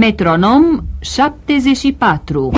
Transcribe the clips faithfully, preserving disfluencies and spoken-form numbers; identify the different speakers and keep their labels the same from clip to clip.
Speaker 1: Metronom șaptezeci și patru.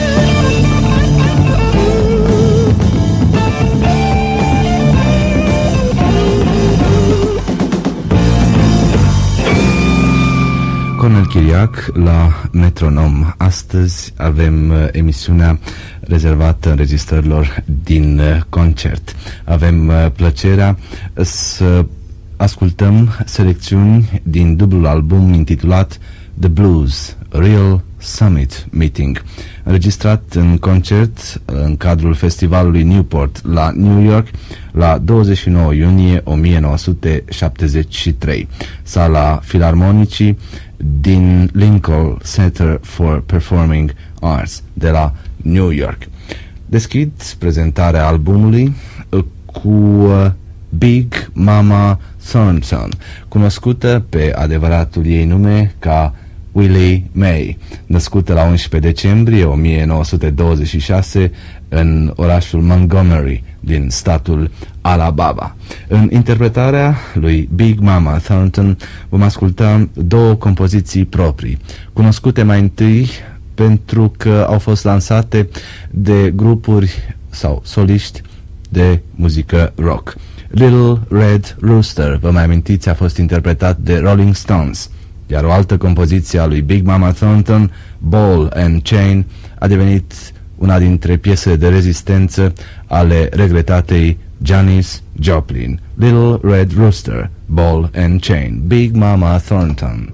Speaker 2: Cornel Chiriac la Metronom. Astăzi avem emisiunea rezervată înregistrărilor din concert. Avem plăcerea să ascultăm selecțiuni din dublul album intitulat The Blues, Real Summit Meeting, înregistrat în concert în cadrul festivalului Newport la New York la douăzeci și nouă iunie o mie nouă sute șaptezeci și trei, sala Filarmonicii din Lincoln Center for Performing Arts de la New York. Deschid prezentarea albumului cu Big Mama Thornton, cunoscută pe adevăratul ei nume ca Willie Mae, născută la unsprezece decembrie o mie nouă sute douăzeci și șase în orașul Montgomery din statul Alabama. În interpretarea lui Big Mama Thornton vom asculta două compoziții proprii, cunoscute mai întâi pentru că au fost lansate de grupuri sau soliști de muzică rock. Little Red Rooster, vă mai amintiți, a fost interpretat de Rolling Stones, iar o altă compoziție a lui Big Mama Thornton, Ball and Chain, a devenit una dintre piesele de rezistență ale regretatei Janis Joplin. Little Red Rooster, Ball and Chain, Big Mama Thornton.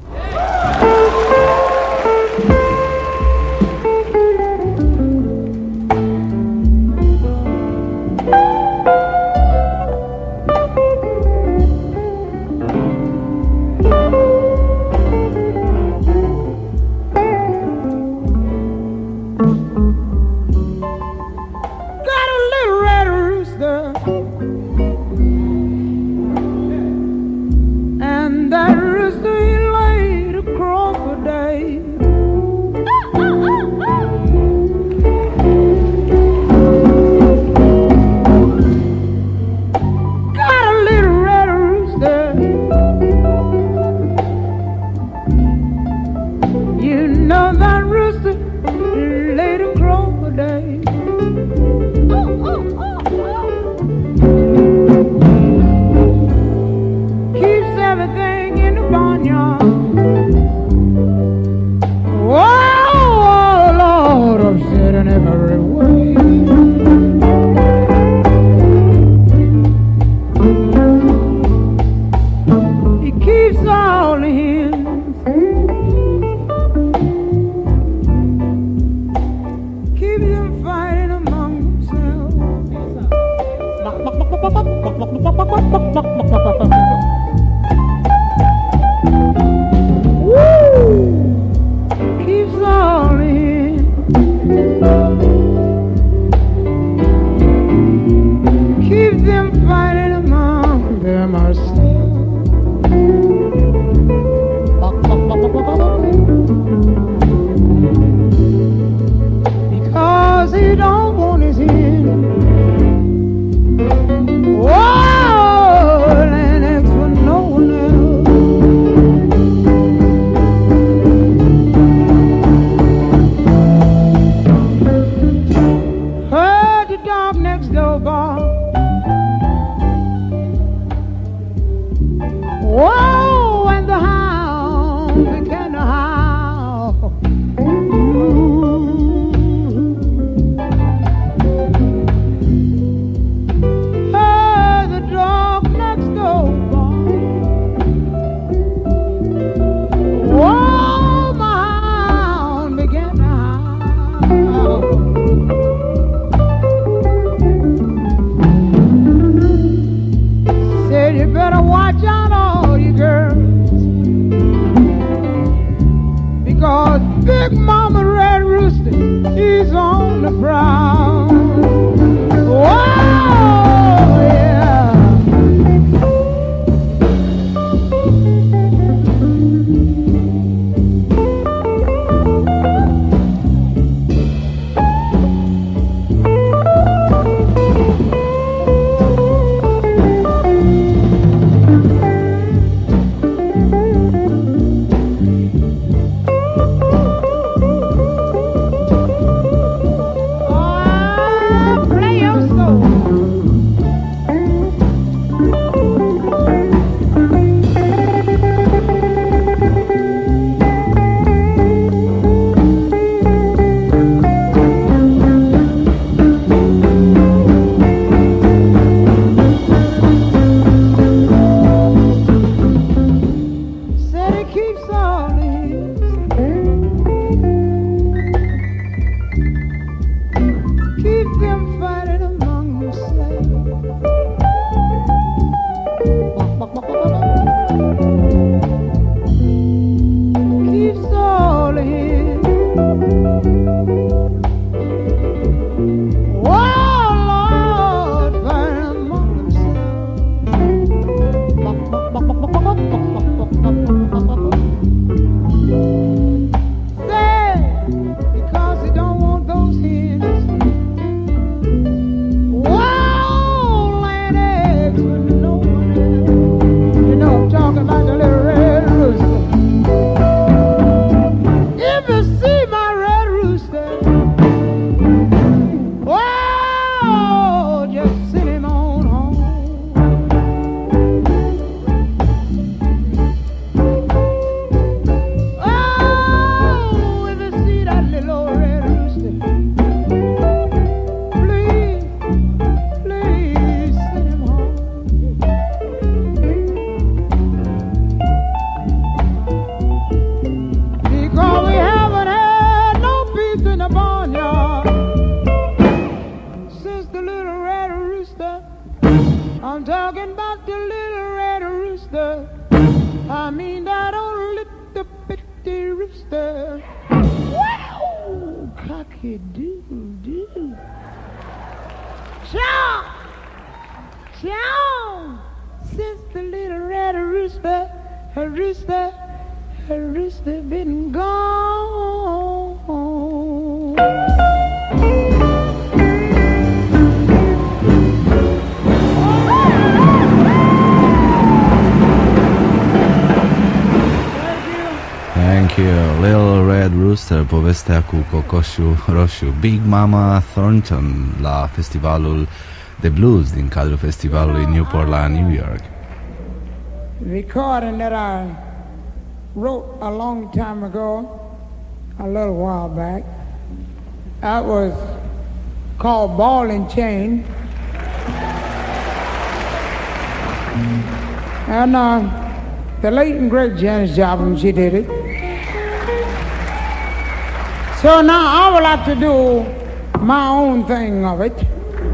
Speaker 3: keeps all his. Keep them fighting among themselves. Keeps all his. Oh Lord, fighting among themselves. Say, because he don't want those hens. Whoa, land eggs with no one else. You know I'm talking about the little red rooster. If you see my red rooster, whoa, just send him on home. Oh, if you see that little old red rooster, please, please send him home. Because we haven't had no peace in the barnyard since the little red rooster. I'm talking about the little red rooster. I mean that old little bitty rooster. Wow, cocky doo doo. Chow, chow. Since the little red rooster, her rooster, her rooster been gone.
Speaker 2: Thank you. Little Red Rooster, povestea cu cocoșul roșu. Big Mama Thornton la festivalul de blues din cadrul festivalului Newport la New York.
Speaker 3: Recording that I wrote a long time ago, a little while back. That was called Ball and Chain. And uh, the late and great Janis Joplin, she did it. So now I would like to do my own thing of it.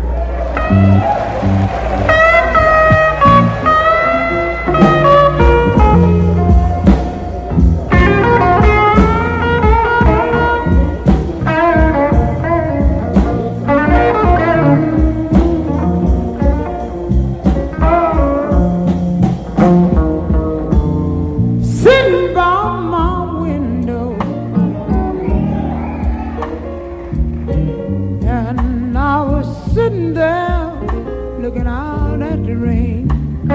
Speaker 3: Sitting by my window, and I was sitting there looking out at the rain.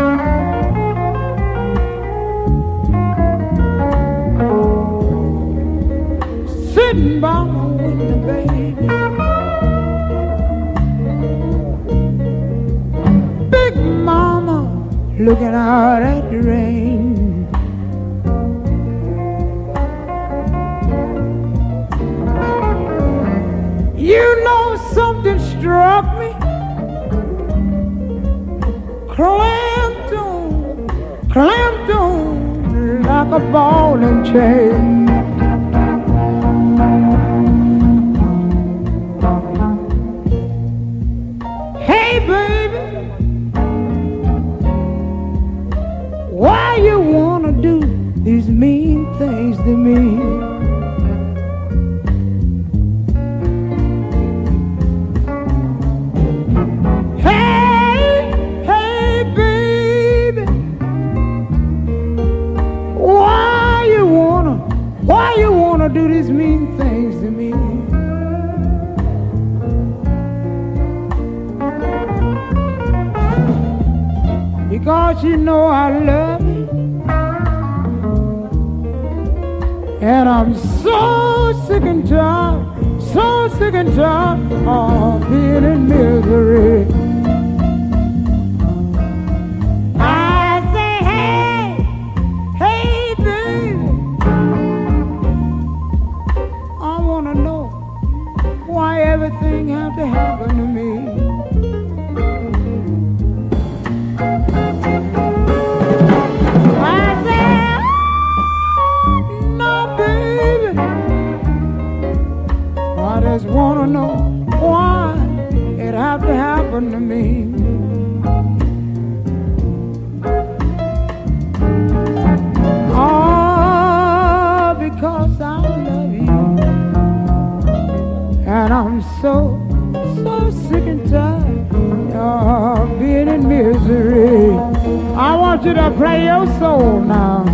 Speaker 3: Sitting by my window, baby. Big mama looking out at the rain. You know something struck me, clamped on, clamped on like a ball and chain. Hey baby, why you wanna do these mean things to me? Do these mean things to me? Because you know I love you, and I'm so sick and tired, so sick and tired of being in misery. Everything have to happen to me. I said, I'm so, so sick and tired of being in misery. I want you to play your soul now.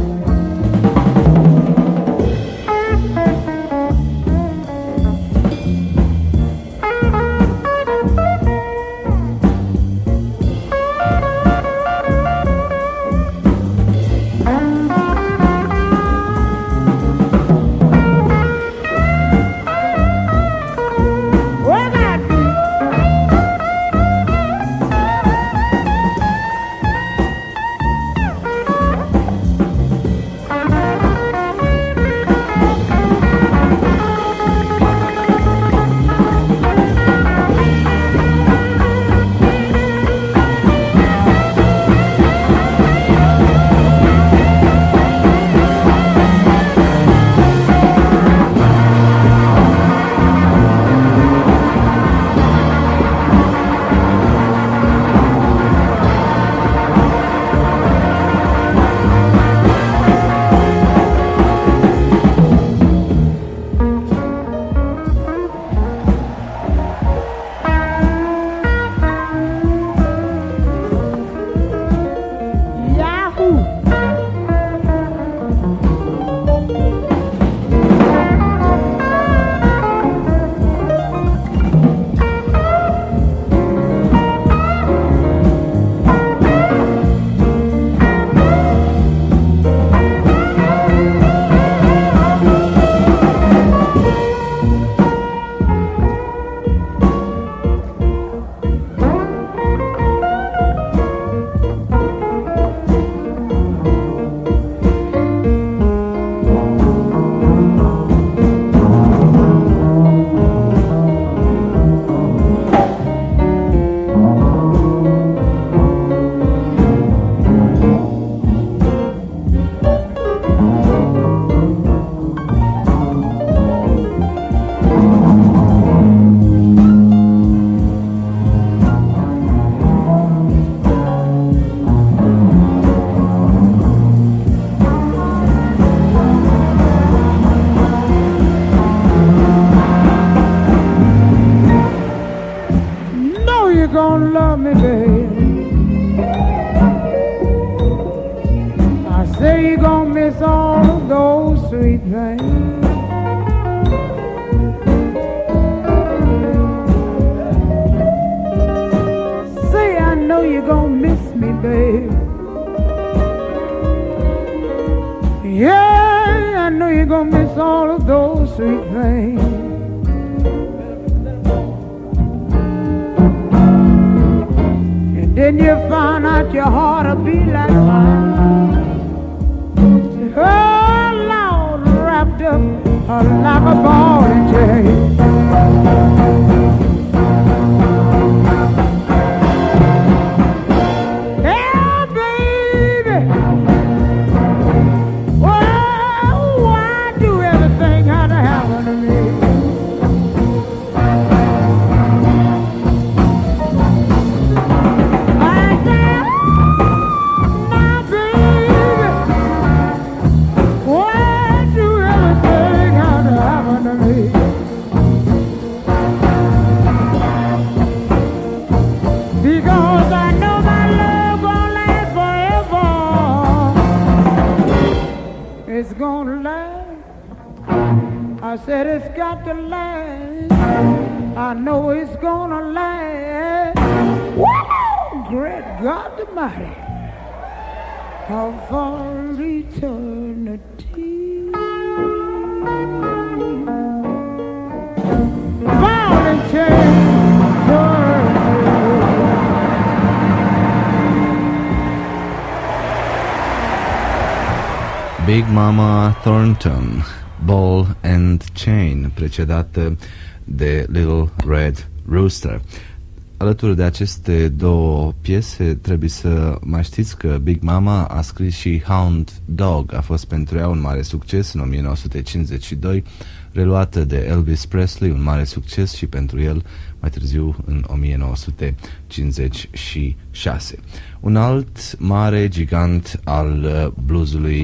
Speaker 2: Big Mama Thornton, Ball and Chain, precedată de Little Red Rooster. Alături de aceste două piese, trebuie să mai știți că Big Mama a scris și Hound Dog. A fost pentru ea un mare succes în o mie nouă sute cincizeci și doi, reluată de Elvis Presley, un mare succes și pentru el mai târziu în o mie nouă sute cincizeci și șase. Un alt mare gigant al bluesului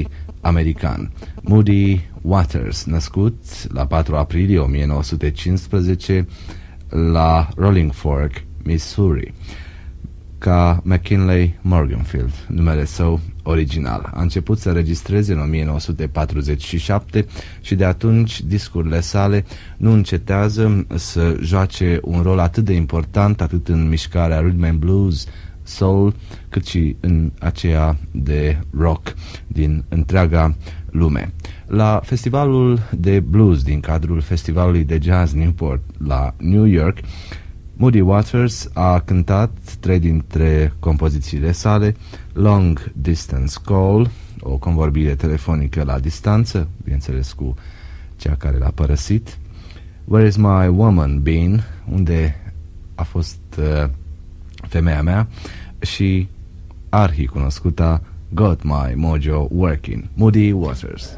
Speaker 2: american. Moody Waters, născut la patru aprilie o mie nouă sute cincisprezece la Rolling Fork, Missouri, ca McKinley Morganfield, numele său original. A început să registreze în o mie nouă sute patruzeci și șapte și de atunci discurile sale nu încetează să joace un rol atât de important atât în mișcarea rhythm and blues, soul, cât și în aceea de rock din întreaga lume. La festivalul de blues din cadrul festivalului de jazz Newport la New York, Moody Waters a cântat trei dintre compozițiile sale: Long Distance Call, o convorbire telefonică la distanță, bineînțeles cu cea care l-a părăsit; Where Is My Woman Been, unde a fost uh, femeia mea; și arhi cunoscuta Got My Mojo Working. Moody Waters.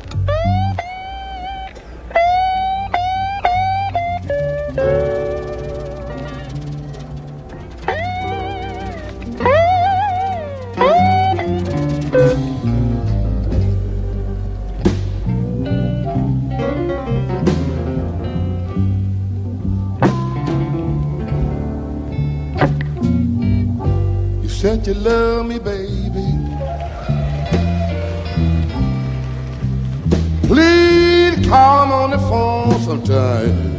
Speaker 4: Said you love me, baby. Please call on the phone sometime.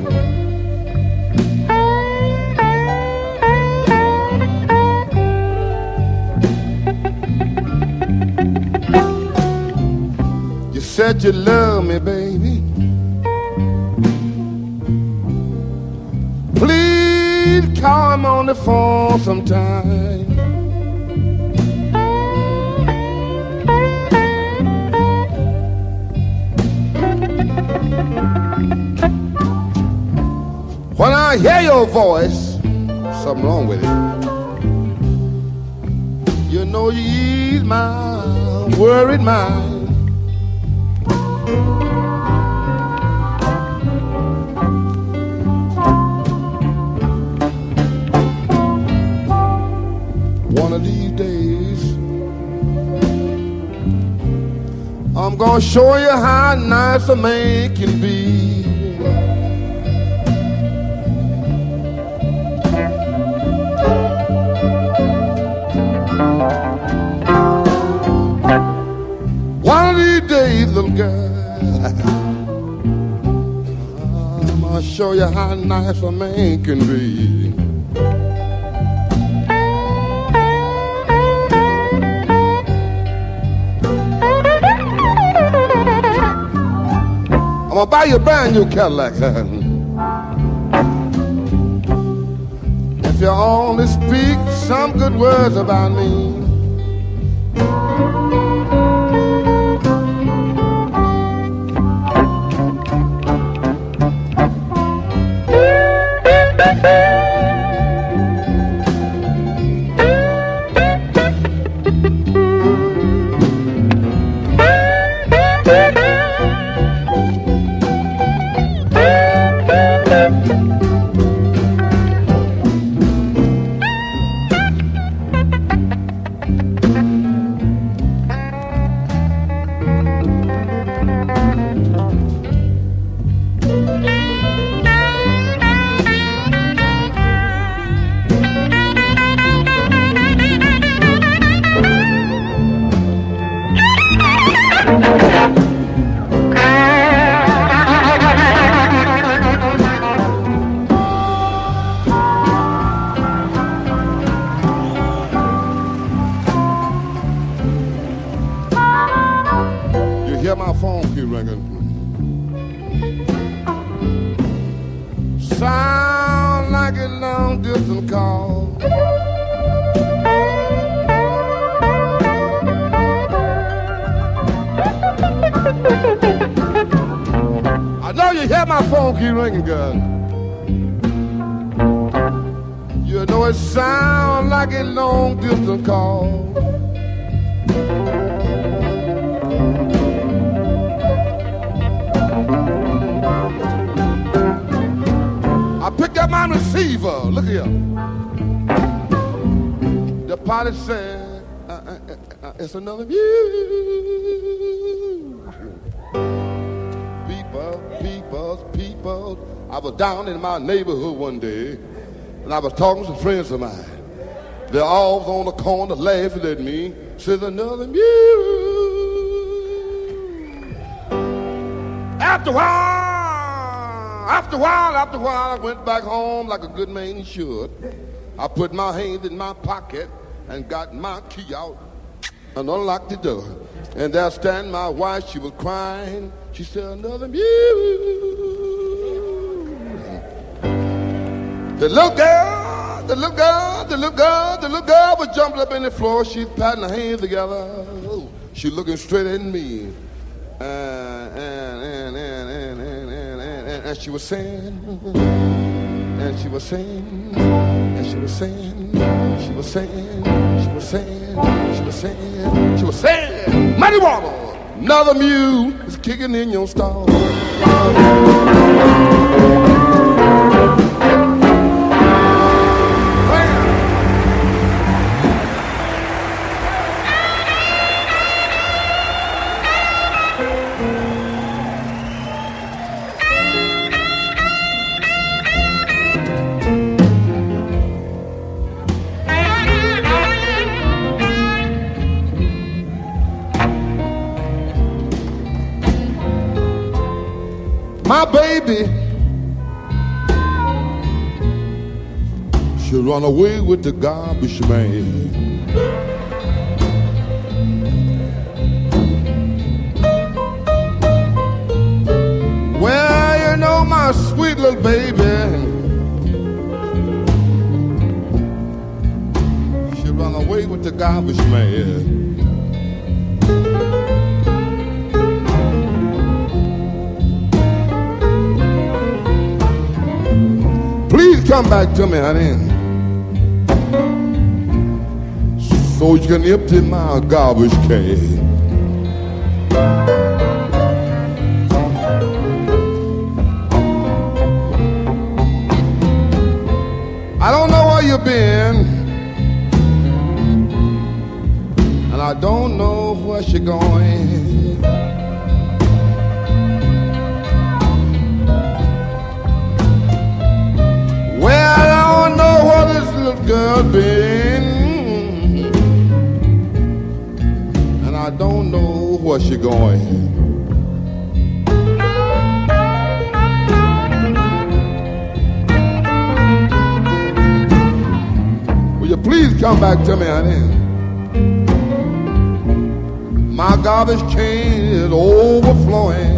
Speaker 4: You said you love me, baby. Please call on the phone sometime. When I hear your voice, something wrong with it. You know you ease my worried mind. One of these days, I'm gonna show you how nice a man can be. One of these days, little girl, I'm gonna show you how nice a man can be. I'm gonna buy you a brand new Cadillac. If you only speak some good words about me. Sound like a long distance call. I know you hear my phone keep ringing, girl. You know it sound like a long distance call. I picked up my receiver. Look here. The pilot said, uh, uh, uh, "It's another view." world. I was down in my neighborhood one day, and I was talking to friends of mine. They're all on the corner laughing at me. Says another mule. After a while, after a while, after a while, I went back home like a good man should. I put my hands in my pocket and got my key out and unlocked the door. And there stand my wife, she was crying. She said, another mule. The little girl, the little girl, the little girl, the little girl was jumping up in the floor. She patting her hands together. She looking straight at me. Uh, and, and, and, and, and, and, and, and she was saying, and she was saying, and she was saying, she was saying, she was saying, she was saying, she was saying, Muddy Water, another mule is kicking in your stall. My baby should run away with the garbage man. Well, you know, my sweet little baby should run away with the garbage man. Please come back to me, honey, so you can empty my garbage can. I don't know where you've been, and I don't know where you're going. Girl been, and I don't know where she going. Will you please come back to me, honey? My garbage can is overflowing.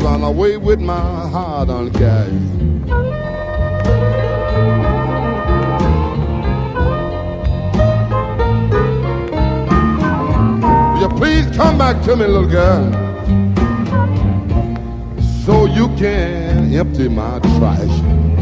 Speaker 4: run away with my heart on cash. Will you please come back to me, little girl, so you can empty my trash.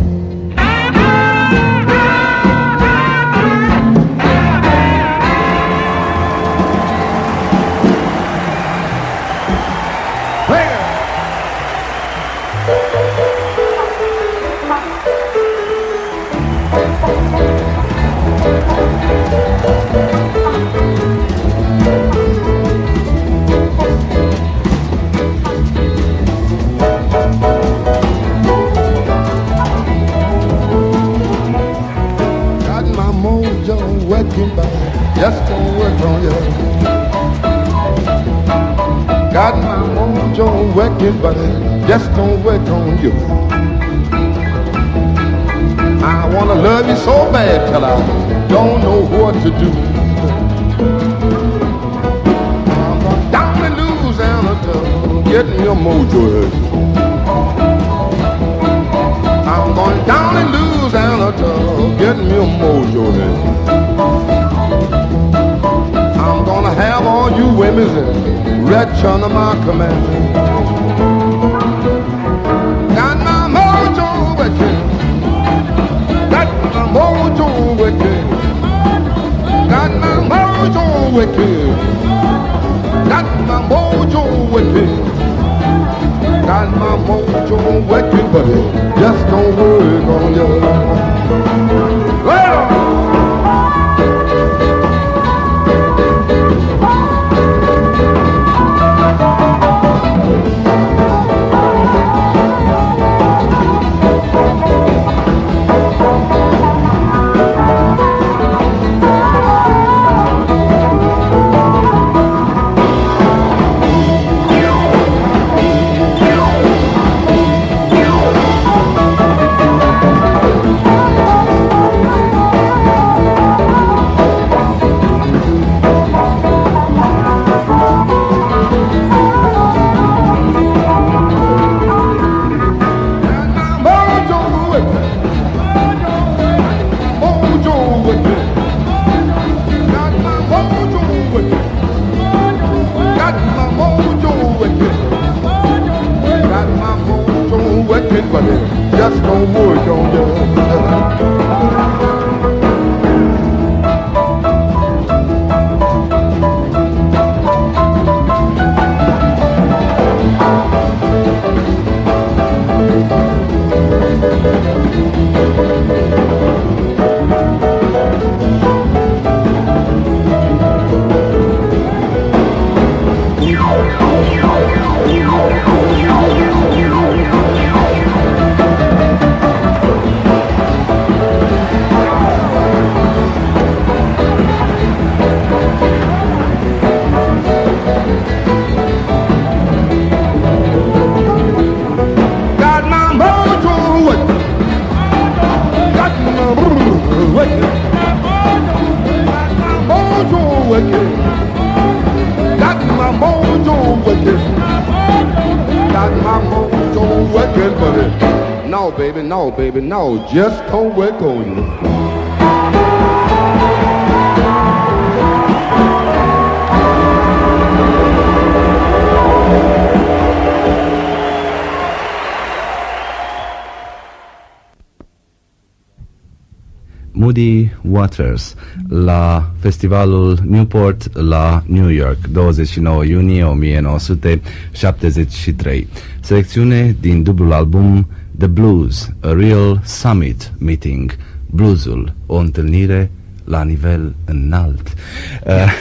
Speaker 4: Just don't work on you. Got my mojo working, but it just don't work on you. I wanna love you so bad till I don't know what to do. I'm going down in Louisiana to get me a mojo hurt. I'm going down in Louisiana to get me a mojo hurt. I'm gonna have all you women wretch under my command. Got my mojo working, got my mojo working, got my mojo working, got my mojo working, got my mojo working, but it just don't work on you. Later. Just don't work on you. No, baby, no, baby, no, just don't work on you.
Speaker 2: Muddy Waters la festivalul Newport la New York, douăzeci și nouă iunie o mie nouă sute șaptezeci și trei. Selecțiune din dublul album The Blues, A Real Summit Meeting, bluesul, o întâlnire la nivel înalt. Uh,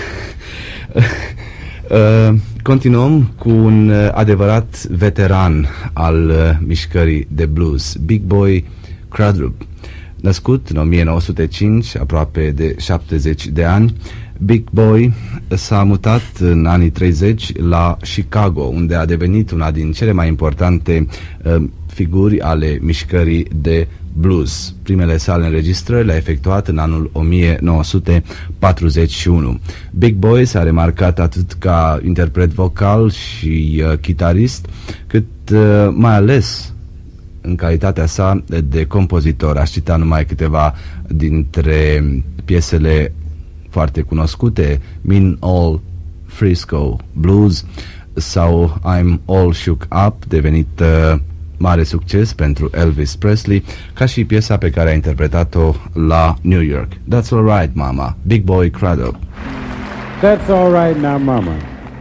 Speaker 2: uh, continuăm cu un adevărat veteran al uh, mișcării de blues, Big Boy Crudup. Născut în o mie nouă sute cinci, aproape de șaptezeci de ani, Big Boy s-a mutat în anii treizeci la Chicago, unde a devenit una din cele mai importante uh, figuri ale mișcării de Blues. Primele sale înregistrări le-a efectuat în anul o mie nouă sute patruzeci și unu. Big Boy s-a remarcat atât ca interpret vocal și uh, chitarist, cât uh, mai ales în calitatea sa de compozitor. Aș cita numai câteva dintre piesele foarte cunoscute: Mean Old Frisco Blues sau I'm All Shook Up, devenit uh, mare succes pentru Elvis Presley, ca și piesa pe care a interpretat-o la New York. That's Alright Mama, Big Boy Craddock.
Speaker 5: That's Alright Now Mama.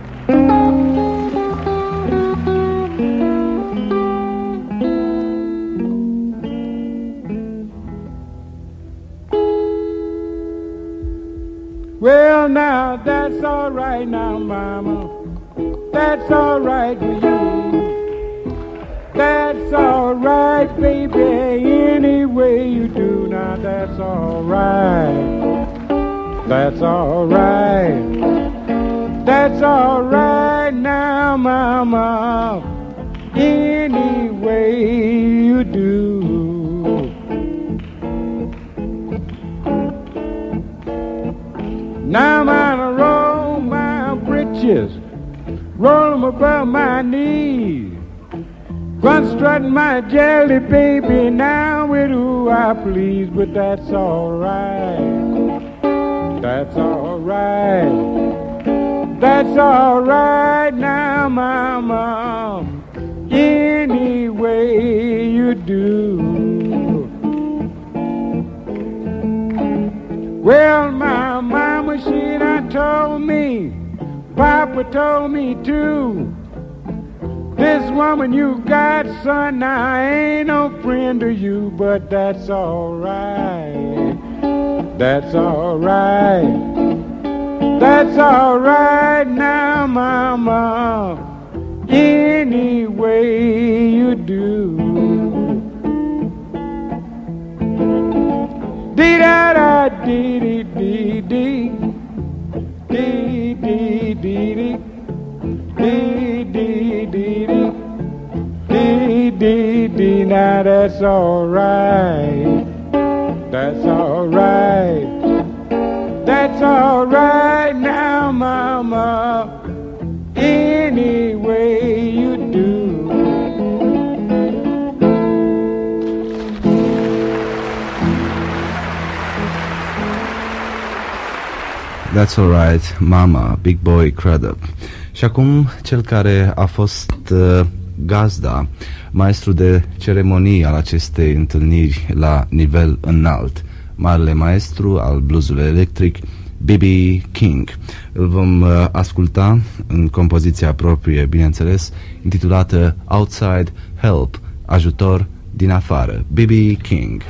Speaker 5: Well, now that's all right now, Mama. That's all right with you. That's all right, baby, any way you do. Now that's all right. That's all right. That's all right now, Mama, any way you do. Now I'm gonna roll my britches, roll them above my knees, run strutting my jelly baby now with who I please, but that's all right. That's all right. That's all right now, Mama, any way you do. Well, my mama, she done told me, Papa told me too, this woman you got, son, I ain't no friend to you, but that's all right. That's all right. That's all right now, Mama, any way you do. Dee da da dee dee dee dee dee dee dee dee dee dee dee dee dee. Now that's all right. That's all right. That's all right now, Mama, any way you do.
Speaker 2: That's Alright Mama, Big Boy Craddock. Și acum cel care a fost uh, gazda, maestru de ceremonii al acestei întâlniri la nivel înalt, marele maestru al bluesului electric, B B. King. Îl vom uh, asculta în compoziția proprie, bineînțeles, intitulată Outside Help, ajutor din afară. B B. King.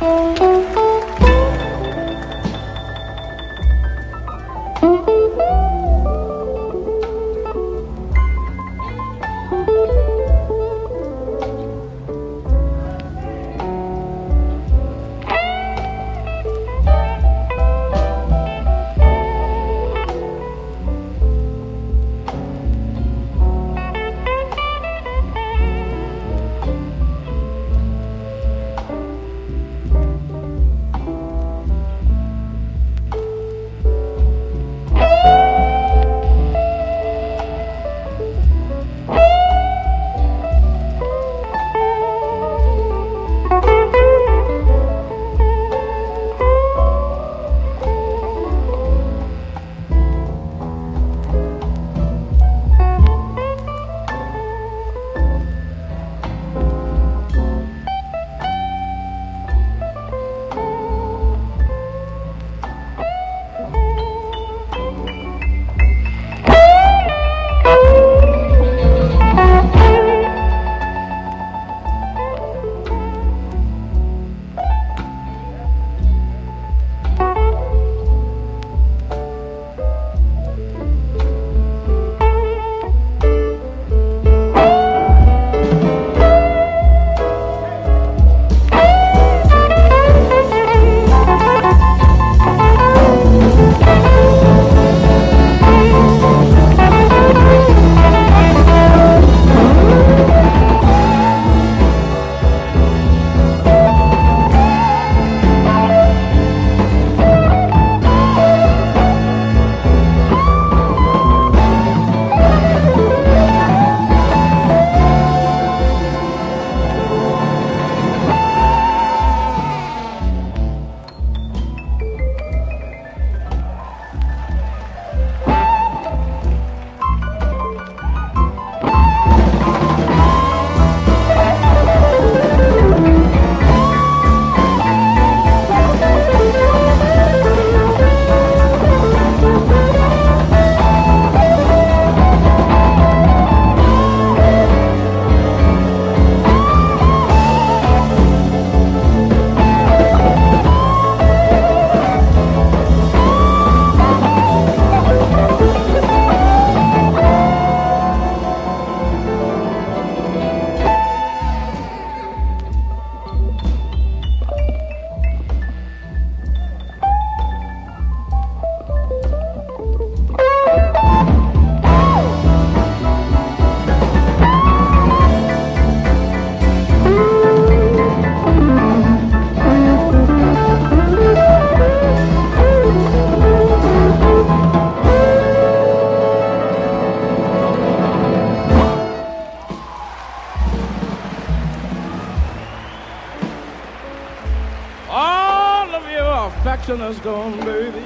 Speaker 6: affection is gone, baby,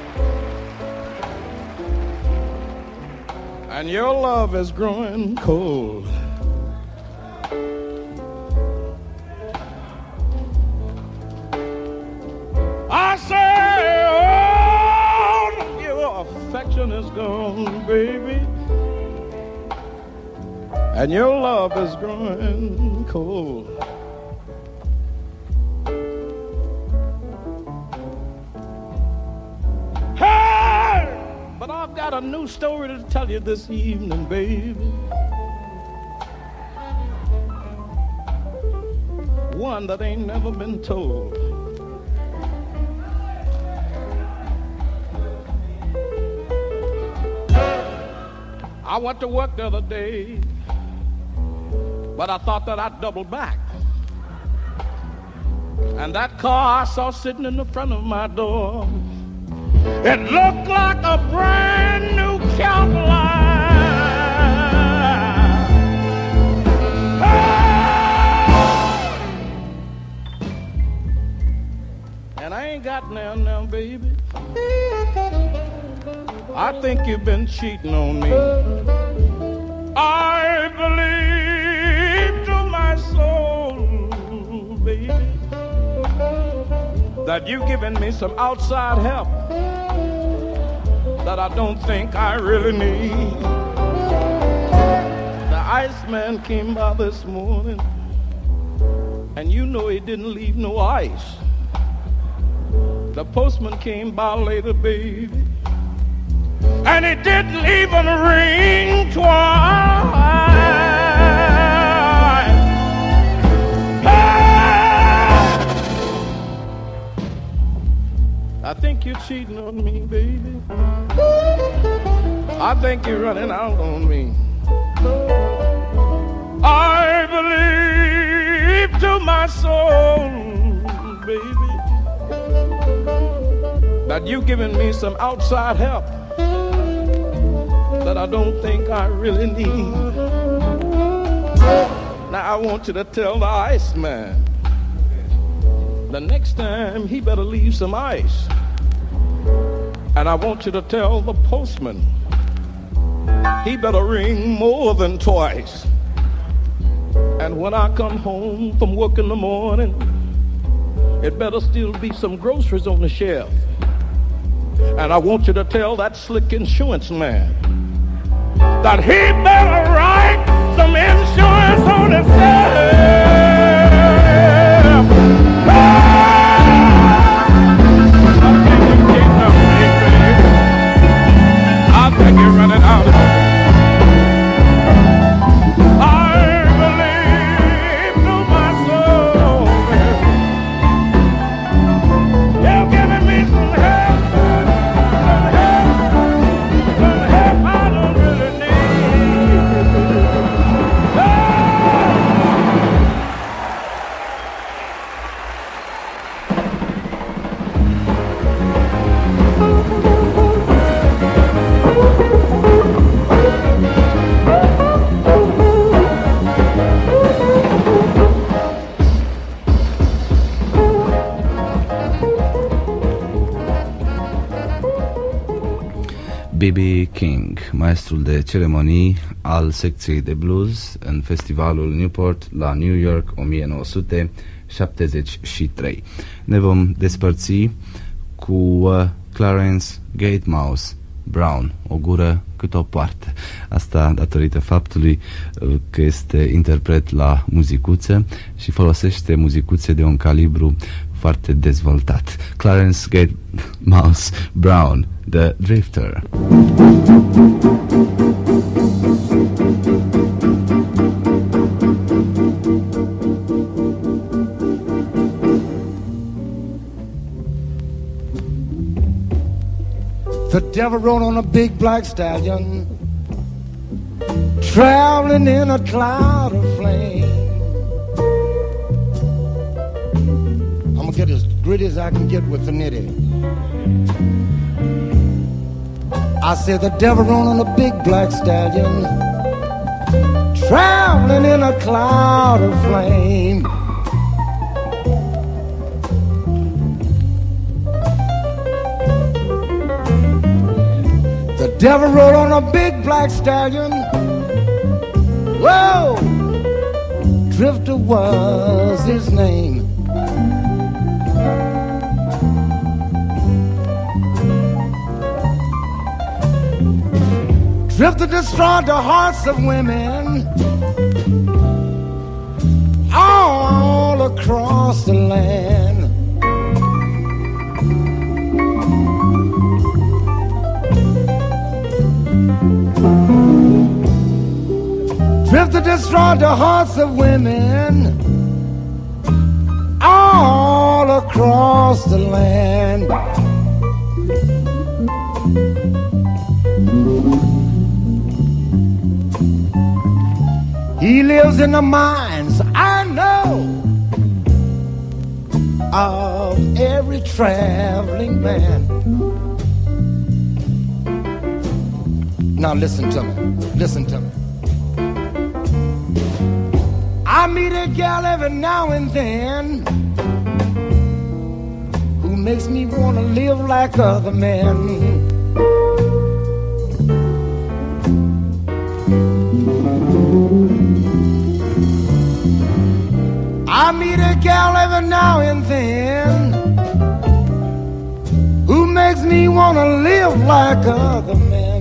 Speaker 6: and your love is growing cold. I say, oh, your affection is gone, baby, and your love is growing cold. Hey, but I've got a new story to tell you this evening, baby. One that ain't never been told. I went to work the other day, but I thought that I'd double back. And that car I saw sitting in the front of my door, it looked like a brand new Cadillac. Oh! And I ain't got now, now, baby. I think you've been cheating on me. I believe to my soul, baby, that you've given me some outside help that I don't think I really need. The Iceman came by this morning, and you know he didn't leave no ice. The postman came by later, baby, and it didn't even ring twice. Ah! I think you're cheating on me, baby. I think you're running out on me. I believe to my soul, baby, that you've given me some outside help that I don't think I really need. Now I want you to tell the Iceman, the next time he better leave some ice. And I want you to tell the postman, he better ring more than twice. And when I come home from work in the morning, it better still be some groceries on the shelf. And I want you to tell that slick insurance man that he better write some insurance on himself. I think you're running out of me. I believe to my soul, you're giving me some help.
Speaker 2: B B King, maestrul de ceremonii al secției de blues în festivalul Newport la New York o mie nouă sute șaptezeci și trei. Ne vom despărți cu uh, Clarence Gatemouse Brown, o gură cât o poartă. Asta datorită faptului uh, că este interpret la muzicuță și folosește muzicuțe de un calibru foarte dezvoltat. Clarence Gatemouse Brown, The Drifter.
Speaker 7: The devil rode on a big black stallion, traveling in a cloud of flame. I'm gonna get as gritty as I can get with the nitty. I said the devil rode on a big black stallion, traveling in a cloud of flame. devil rode on a big black stallion. Whoa, Drifter was his name. Drifter destroyed the hearts of women all across the land. Drifter destroyed the hearts of women all across the land. He lives in the minds, I know, of every traveling man. Now listen to me, listen to me. I meet a gal every now and then who makes me want to live like other men. I meet a gal every now and then who makes me want to live like other men.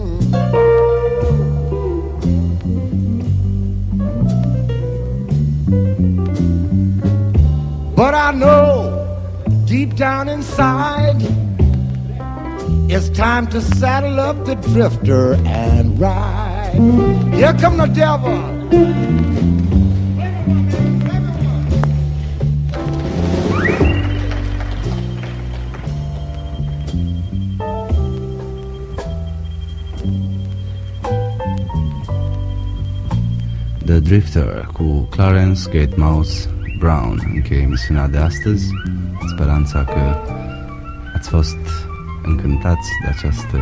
Speaker 7: But I know deep down inside it's time to saddle up the drifter and ride. Here come the devil.
Speaker 2: The Drifter cu Clarence Gatemouse Brown încheie emisiunea de astăzi. Speranța că ați fost încântați de această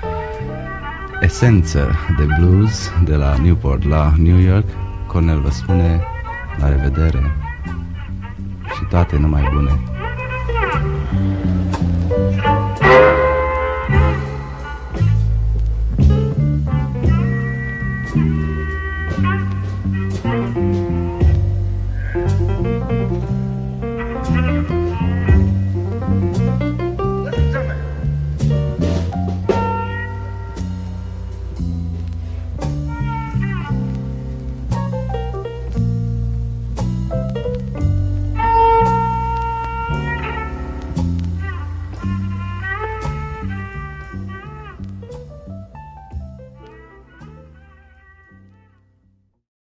Speaker 2: esență de blues de la Newport la New York. Cornel vă spune la revedere și toate numai bune.